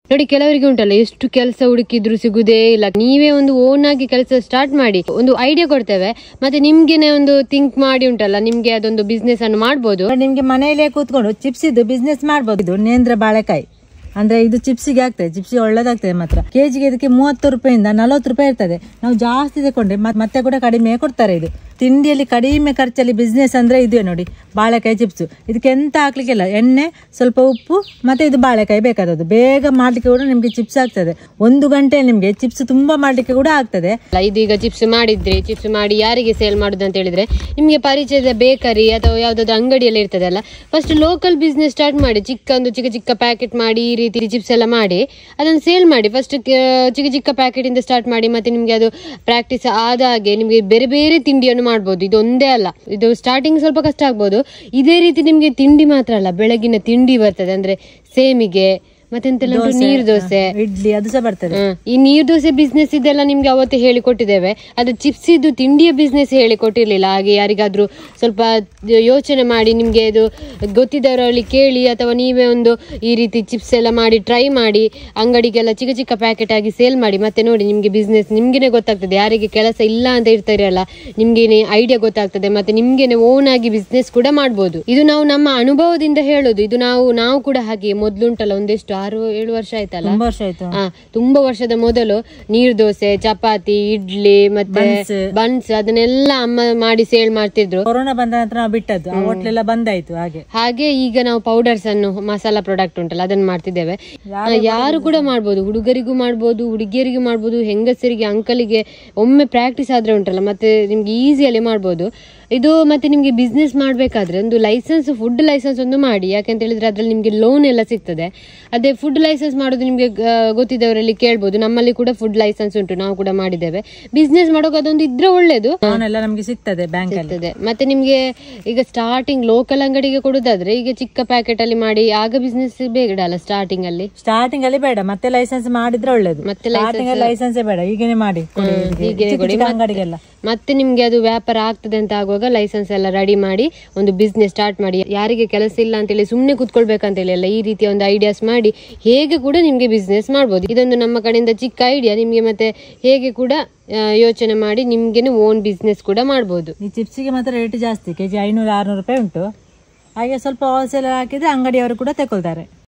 ನೋಡಿ ಕೆಲವರಿಗೆ ಉಂಟಲ್ಲ ಎಷ್ಟು ಕೆಲಸ ಹುಡುಕಿದ್ರು ಸಿಗುದೇ ಇಲ್ಲ. ನೀವೇ ಒಂದು ಓನ್ ಆಗಿ ಕೆಲಸ ಸ್ಟಾರ್ಟ್ ಮಾಡಿ, ಒಂದು ಐಡಿಯಾ ಕೊಡ್ತೇವೆ, ಮತ್ತೆ ನಿಮ್ಗೆನೆ ಒಂದು ಥಿಂಕ್ ಮಾಡಿ ಉಂಟಲ್ಲ ನಿಮ್ಗೆ ಅದೊಂದು ಬಿಸ್ನೆಸ್ ಅನ್ನು ಮಾಡ್ಬೋದು. ನಿಮ್ಗೆ ಮನೆಯಲ್ಲೇ ಕೂತ್ಕೊಂಡು ಚಿಪ್ಸ್ ಇದ್ದು ಬಿಸ್ನೆಸ್ ಮಾಡ್ಬೋದು. ಇದು ನೇಂದ್ರ ಬಾಳೆಕಾಯಿ ಅಂದ್ರೆ ಇದು ಚಿಪ್ಸಿಗೆ ಆಗ್ತದೆ, ಚಿಪ್ಸಿ ಒಳ್ಳೇದಾಗ್ತದೆ ಮಾತ್ರ. ಕೆಜಿಗೆ ಇದಕ್ಕೆ 30 ರೂಪಾಯಿಂದ 40 ರೂಪಾಯಿ ಇರ್ತದೆ. ನಾವು ಜಾಸ್ತಿ ತಗೊಂಡ್ರೆ ಮತ್ತೆ ಕೂಡ ಕಡಿಮೆ ಕೊಡ್ತಾರೆ. ಇದು ತಿಂಡಿಯಲ್ಲಿ ಕಡಿಮೆ ಖರ್ಚಲ್ಲಿ ಬಿಸ್ನೆಸ್ ಅಂದ್ರೆ ಇದುವೇ ನೋಡಿ, ಬಾಳೆಕಾಯಿ ಚಿಪ್ಸ್. ಇದಕ್ಕೆ ಎಂತ ಹಾಕ್ಲಿಕ್ಕಿಲ್ಲ, ಎಣ್ಣೆ, ಸ್ವಲ್ಪ ಉಪ್ಪು, ಮತ್ತೆ ಇದು ಬಾಳೆಕಾಯಿ ಬೇಕಾದದ್ದು. ಬೇಗ ಮಾಡ್ಲಿಕ್ಕೆ ಕೂಡ ನಿಮ್ಗೆ ಚಿಪ್ಸ್ ಆಗ್ತದೆ. 1 ಗಂಟೆ ನಿಮ್ಗೆ ಚಿಪ್ಸ್ ತುಂಬಾ ಮಾಡ್ಲಿಕ್ಕೆ ಕೂಡ ಆಗ್ತದೆ. ಇದೀಗ ಚಿಪ್ಸ್ ಮಾಡಿದ್ರಿ, ಚಿಪ್ಸ್ ಮಾಡಿ ಯಾರಿಗೆ ಸೇಲ್ ಮಾಡುದು ಅಂತ ಹೇಳಿದ್ರೆ ನಿಮ್ಗೆ ಪರಿಚಯದ ಬೇಕರಿ ಅಥವಾ ಯಾವ್ದಾದ್ರು ಅಂಗಡಿಯಲ್ಲಿ ಇರ್ತದಲ್ಲ, ಫಸ್ಟ್ ಲೋಕಲ್ ಬಿಸ್ನೆಸ್ ಸ್ಟಾರ್ಟ್ ಮಾಡಿ. ಚಿಕ್ಕ ಚಿಕ್ಕ ಪ್ಯಾಕೆಟ್ ಮಾಡಿ ಈ ರೀತಿ ಚಿಪ್ಸ್ ಎಲ್ಲ ಮಾಡಿ ಅದನ್ನು ಸೇಲ್ ಮಾಡಿ. ಫಸ್ಟ್ ಚಿಕ್ಕ ಪ್ಯಾಕೆಟ್ ಇಂದ ಸ್ಟಾರ್ಟ್ ಮಾಡಿ, ಮತ್ತೆ ನಿಮ್ಗೆ ಅದು ಪ್ರಾಕ್ಟೀಸ್ ಆದ ಹಾಗೆ ನಿಮ್ಗೆ ಬೇರೆ ಬೇರೆ ತಿಂಡಿಯನ್ನು ಮಾಡ್ಬೋದು. ಇದು ಒಂದೇ ಅಲ್ಲ, ಇದು ಸ್ಟಾರ್ಟಿಂಗ್ ಸ್ವಲ್ಪ ಕಷ್ಟ ಆಗ್ಬೋದು. ಇದೇ ರೀತಿ ನಿಮ್ಗೆ ತಿಂಡಿ ಮಾತ್ರ ಅಲ್ಲ, ಬೆಳಗಿನ ತಿಂಡಿ ಬರ್ತದೆ, ಅಂದ್ರೆ ಸೇಮಿಗೆ ಮತ್ತೆಂತೆಲ್ಲ ನೀರು ದೋಸೆ, ಇಡ್ಲಿ ಅದು ಸಹ ಬರ್ತದೆ. ಈ ನೀರು ದೋಸೆ ಬಿಸ್ನೆಸ್ ಇದೆಲ್ಲ ನಿಮ್ಗೆ ಅವತ್ತೇ ಹೇಳಿ ಕೊಟ್ಟಿದ್ದೇವೆ. ಅದು ಚಿಪ್ಸ್ ಇದ್ದು ತಿಂಡಿಯ ಬಿಸ್ನೆಸ್ ಹೇಳಿ ಕೊಟ್ಟಿರ್ಲಿಲ್ಲ. ಹಾಗೆ ಯಾರಿಗಾದ್ರೂ ಸ್ವಲ್ಪ ಯೋಚನೆ ಮಾಡಿ, ನಿಮ್ಗೆ ಇದು ಗೊತ್ತಿದ್ದವರಲ್ಲಿ ಕೇಳಿ, ಅಥವಾ ನೀವೇ ಒಂದು ಈ ರೀತಿ ಚಿಪ್ಸ್ ಎಲ್ಲ ಮಾಡಿ ಟ್ರೈ ಮಾಡಿ, ಅಂಗಡಿಗೆಲ್ಲ ಚಿಕ್ಕ ಪ್ಯಾಕೆಟ್ ಆಗಿ ಸೇಲ್ ಮಾಡಿ. ಮತ್ತೆ ನೋಡಿ ನಿಮ್ಗೆ ಬಿಸ್ನೆಸ್ ನಿಮ್ಗೆನೆ ಗೊತ್ತಾಗ್ತದೆ. ಯಾರಿಗೆ ಕೆಲಸ ಇಲ್ಲ ಅಂತ ಇರ್ತಾರಲ್ಲ, ನಿಮ್ಗೇನೆ ಐಡಿಯಾ ಗೊತ್ತಾಗ್ತದೆ, ಮತ್ತೆ ನಿಮ್ಗೆನೆ ಓನ್ ಆಗಿ ಬಿಸ್ನೆಸ್ ಕೂಡ ಮಾಡ್ಬೋದು. ಇದು ನಾವು ನಮ್ಮ ಅನುಭವದಿಂದ ಹೇಳೋದು. ಇದು ನಾವು ಕೂಡ ಹಾಗೆ ಮೊದ್ಲುಂಟಲ್ಲ, ಒಂದೆಷ್ಟು 6-7 ವರ್ಷ ಆಯ್ತಲ್ಲ, ತುಂಬಾ ವರ್ಷದ ಮೊದಲು ನೀರು ದೋಸೆ, ಚಪಾತಿ, ಇಡ್ಲಿ ಮತ್ತೆ ಬನ್ಸ್ ಅದನ್ನೆಲ್ಲ ಅಮ್ಮ ಮಾಡಿ ಸೇಲ್ ಮಾಡ್ತಿದ್ರು. ಕೊರೋನಾ ಬಂದ ನಂತರ ನಾವು ಬಿಟ್ಟದ್ದು, ಆ ಹೋಟ್ಲೆಲ್ಲ ಬಂದಾಯ್ತು. ಹಾಗೆ ಈಗ ನಾವು ಪೌಡರ್ಸ್ ಅನ್ನು, ಮಸಾಲಾ ಪ್ರಾಡಕ್ಟ್ ಉಂಟಲ್ಲ ಅದನ್ನ ಮಾಡ್ತಿದ್ದೇವೆ. ಯಾರು ಕೂಡ ಮಾಡ್ಬೋದು, ಹುಡುಗರಿಗೂ ಮಾಡ್ಬೋದು, ಹುಡುಗಿಯರಿಗೂ ಮಾಡ್ಬೋದು, ಹೆಂಗಸರಿಗೆ, ಅಂಕಲಿಗೆ. ಒಮ್ಮೆ ಪ್ರಾಕ್ಟೀಸ್ ಆದ್ರೆ ಉಂಟಲ್ಲ ಮತ್ತೆ ನಿಮ್ಗೆ ಈಸಿಯಲ್ಲಿ ಮಾಡ್ಬೋದು ಇದು. ಮತ್ತೆ ನಿಮ್ಗೆ ಬಿಸ್ನೆಸ್ ಮಾಡ್ಬೇಕಾದ್ರೆ ಒಂದು ಲೈಸೆನ್ಸ್, ಫುಡ್ ಲೈಸೆನ್ಸ್ ಒಂದು ಮಾಡಿ. ಯಾಕಂತ ಹೇಳಿದ್ರೆ ಅದ್ರಲ್ಲಿ ನಿಮ್ಗೆ ಲೋನ್ ಎಲ್ಲ ಸಿಗ್ತದೆ. ಅದೇ ಫುಡ್ ಲೈಸೆನ್ಸ್ ಮಾಡೋದು ನಿಮ್ಗೆ ಗೊತ್ತಿದ್ದವರಲ್ಲಿ ಕೇಳ್ಬೋದು. ನಮ್ಮಲ್ಲಿ ಕೂಡ ಫುಡ್ ಲೈಸೆನ್ಸ್ ಉಂಟು, ನಾವು ಕೂಡ ಮಾಡಿದ್ದೇವೆ. ಬಿಸ್ನೆಸ್ ಮಾಡೋಕೆ ಅದೊಂದು ಇದ್ರೆ ಒಳ್ಳೇದು, ನಮ್ಗೆ ಸಿಗ್ತದೆ, ಬ್ಯಾಂಕ್ ಸಿಗ್ತದೆ. ಮತ್ತೆ ನಿಮ್ಗೆ ಈಗ ಸ್ಟಾರ್ಟಿಂಗ್ ಲೋಕಲ್ ಅಂಗಡಿಗೆ ಕೊಡುದಾದ್ರೆ ಈಗ ಚಿಕ್ಕ ಪ್ಯಾಕೆಟ್ ಅಲ್ಲಿ ಮಾಡಿ, ಆಗ ಬಿಸ್ನೆಸ್ ಬೇಡ ಅಲ್ಲ ಸ್ಟಾರ್ಟಿಂಗ್ ಅಲ್ಲಿ ಬೇಡ. ಮತ್ತೆ ಲೈಸೆನ್ಸ್ ಮಾಡಿದ್ರೆ ಒಳ್ಳೇದು. ಮತ್ತೆ ಲೈಸೆನ್ಸ್ ಬೇಡ, ಈಗೇನೆ ಮಾಡಿ ಅಂಗಡಿಗೆಲ್ಲ. ಮತ್ತೆ ನಿಮ್ಗೆ ಅದು ವ್ಯಾಪಾರ ಆಗ್ತದೆ ಅಂತ ಆಗುವಾಗ ಲೈಸೆನ್ಸ್ ಎಲ್ಲ ರೆಡಿ ಮಾಡಿ ಒಂದು ಬಿಸ್ನೆಸ್ ಸ್ಟಾರ್ಟ್ ಮಾಡಿ. ಯಾರಿಗೆ ಕೆಲಸ ಇಲ್ಲ ಅಂತೇಳಿ ಸುಮ್ನೆ ಕೂತ್ಕೊಳ್ಬೇಕಂತ ಹೇಳಿ ಎಲ್ಲ, ಈ ರೀತಿಯ ಒಂದು ಐಡಿಯಾಸ್ ಮಾಡಿ ಹೇಗೆ ಕೂಡ ನಿಮ್ಗೆ ಬಿಸ್ನೆಸ್ ಮಾಡ್ಬೋದು. ಇದೊಂದು ನಮ್ಮ ಕಡೆಯಿಂದ ಚಿಕ್ಕ ಐಡಿಯಾ ನಿಮ್ಗೆ. ಮತ್ತೆ ಹೇಗೆ ಕೂಡ ಯೋಚನೆ ಮಾಡಿ ನಿಮ್ಗೆನೆ ಓನ್ ಬಿಸ್ನೆಸ್ ಕೂಡ ಮಾಡ್ಬೋದು. ಈ ಚಿಪ್ಸಿಗೆ ಮಾತ್ರ ರೇಟ್ ಜಾಸ್ತಿ, ಕೆಜಿ 500-600 ರೂಪಾಯಿ ಉಂಟು. ಹಾಗೆ ಸ್ವಲ್ಪ ಹೋಲ್ಸೇಲ್ ಹಾಕಿದ್ರೆ ಅಂಗಡಿಯವರು ಕೂಡ ತಗೊಳ್ತಾರೆ.